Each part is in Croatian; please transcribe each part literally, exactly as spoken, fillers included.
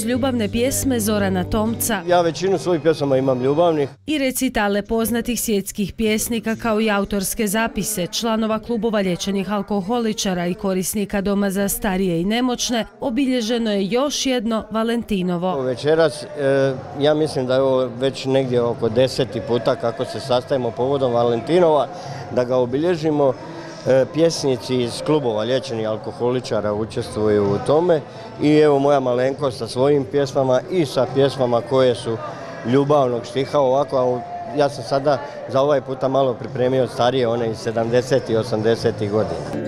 uz ljubavne pjesme Zorana Tomca. Ja većinu svojih pjesama imam ljubavnih. I recitale poznatih svjetskih pjesnika kao i autorske zapise članova klubova liječenih alkoholičara i korisnika doma za starije i nemoćne, obilježeno je još jedno Valentinovo. Večeras, e, ja mislim da je ovo već negdje oko deseti puta kako se sastajemo povodom Valentinova, da ga obilježimo. E, pjesnici iz klubova liječenih alkoholičara učestvuju u tome i evo moja malenkost sa svojim pjesmama i sa pjesmama koje su ljubavnog stiha ovako. Ja sam sada za ovaj puta malo pripremio starije, one iz sedamdesetih i osamdesetih godina.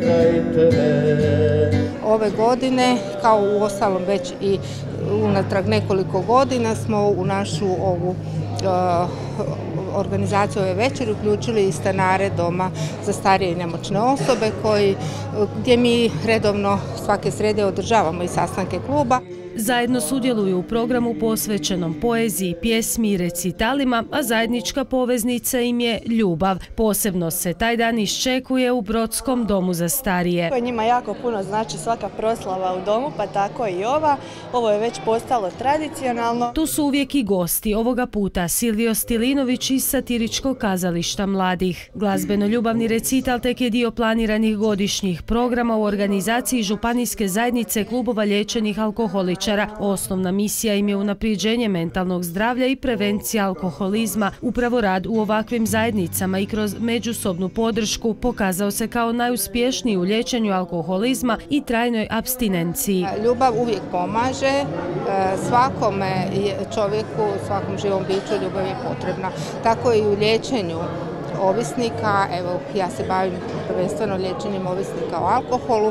Ove godine, kao u ostalom već i unatrag nekoliko godina, smo u našu ovu uh, organizaciju ove večeri uključili i stanare doma za starije i nemoćne osobe koji, gdje mi redovno svake srede održavamo i sastanke kluba. Zajedno sudjeluju u programu posvećenom poeziji, pjesmi i recitalima, a zajednička poveznica im je ljubav. Posebno se taj dan iščekuje u Brodskom domu za starije. Njima jako puno znači svaka proslava u domu, pa tako i ova. Ovo je već postalo tradicionalno. Tu su uvijek i gosti, ovoga puta Silvio Stilinović iz Satiričkog kazališta mladih. Glazbeno-ljubavni recital tek je dio planiranih godišnjih programa u organizaciji Županijske zajednice klubova liječenih alkoholičara. Osnovna misija im je unaprijeđenje mentalnog zdravlja i prevencija alkoholizma. Upravo rad u ovakvim zajednicama i kroz međusobnu podršku pokazao se kao najuspješniji u liječenju alkoholizma i trajnoj apstinenciji. Ljubav uvijek pomaže, svakome čovjeku, svakom živom biću ljubav je potrebna. Tako i u liječenju ovisnika, evo ja se bavim prvenstveno liječenjem ovisnika o alkoholu,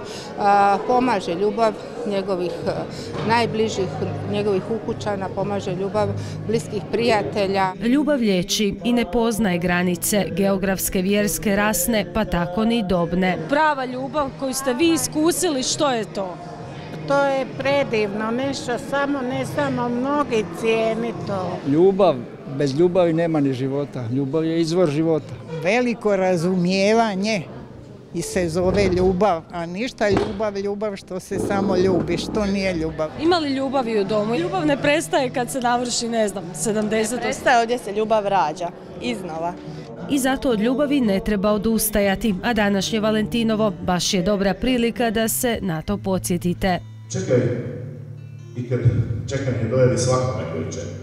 pomaže ljubav njegovih najbližih, njegovih ukućana, pomaže ljubav bliskih prijatelja. Ljubav liječi i ne poznaje granice, geografske, vjerske, rasne, pa tako ni dobne. Prava ljubav koju ste vi iskusili, što je to? To je predivno, nešto samo, ne samo mnogi cijeni to. Ljubav, bez ljubavi nema ni života. Ljubav je izvor života. Veliko razumijevanje i se zove ljubav, a ništa ljubav, ljubav što se samo ljubi, što nije ljubav. Ima li ljubavi u domu? Ljubav ne prestaje kad se navrši, ne znam, sedamdeset. Ne prestaje, ovdje se ljubav rađa, iznova. I zato od ljubavi ne treba odustajati, a današnje Valentinovo baš je dobra prilika da se na to podsjetite. Čekaj, i kad čekanje dojavi svakome koji čeka.